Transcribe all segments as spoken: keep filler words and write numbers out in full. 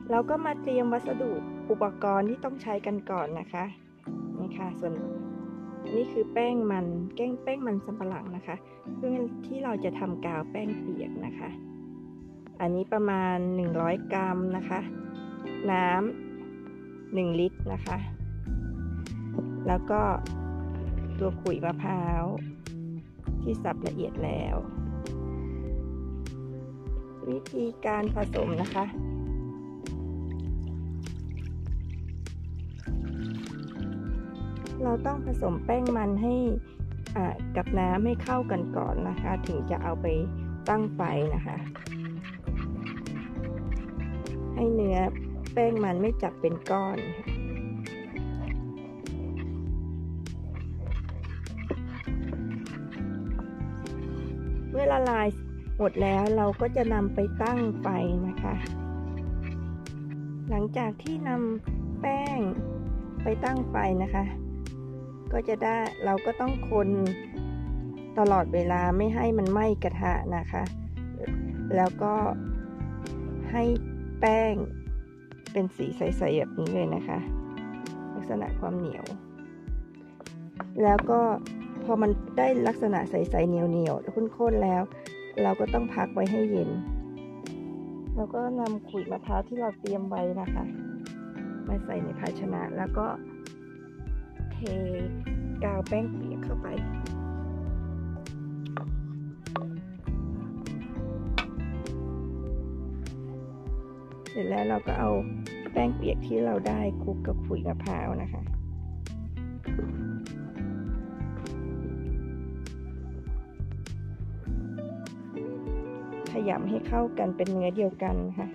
เราก็มาเตรียมวัสดุอุปกรณ์ที่ต้องใช้กันก่อนนะคะนี่ค่ะส่วนนี่คือแป้งมันแป้งแป้งมันสำปะหลังนะคะเพื่อที่เราจะทำกาวแป้งเปียกนะคะอันนี้ประมาณหนึ่งร้อยกรัมนะคะน้ำหนึ่งลิตรนะคะแล้วก็ตัวขุยมะพร้าวที่สับละเอียดแล้ววิธีการผสมนะคะเราต้องผสมแป้งมันให้กับน้ำให้เข้ากันก่อนนะคะถึงจะเอาไปตั้งไฟนะคะให้เนื้อแป้งมันไม่จับเป็นก้อนเมื่อละลายหมดแล้วเราก็จะนำไปตั้งไฟนะคะหลังจากที่นำแป้งไปตั้งไฟนะคะก็จะได้เราก็ต้องคนตลอดเวลาไม่ให้มันไหม้กระทะนะคะแล้วก็ให้แป้งเป็นสีใสๆแบบนี้เลยนะคะลักษณะความเหนียวแล้วก็พอมันได้ลักษณะใสๆเหนียวๆข้นๆแล้วเราก็ต้องพักไว้ให้เย็นแล้วก็นำขุยมะพร้าวที่เราเตรียมไว้นะคะมาใส่ในภาชนะแล้วก็เทกาวแป้งเปียกเข้าไปเสร็จแล้วเราก็เอาแป้งเปียกที่เราได้คลุกกับขุยมะพร้าวนะคะขยำให้เข้ากันเป็นเนื้อเดียวกันค่ะ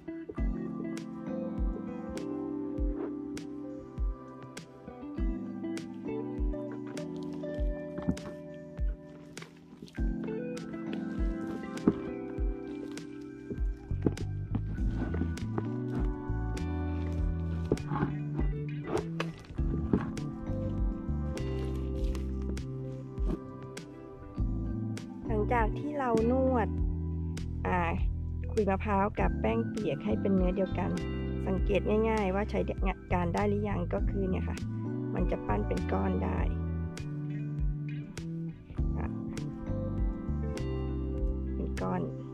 หลังจากที่เรานวดขุยมะพร้าวกับแป้งเปียกให้เป็นเนื้อเดียวกันสังเกตง่ายๆว่าใช้การได้หรือยังก็คือเนี่ยค่ะมันจะปั้นเป็นก้อนได้เป็นก้อน